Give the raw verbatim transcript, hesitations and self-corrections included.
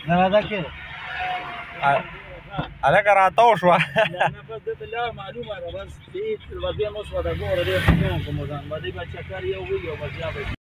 زراده کې هلکه راتاو شوه نه بس دته لار معلومه ده بس دې وضعیت مو شوه د ګوره دې څنګه کوم ځان باندې با چکر یو وی او بس یا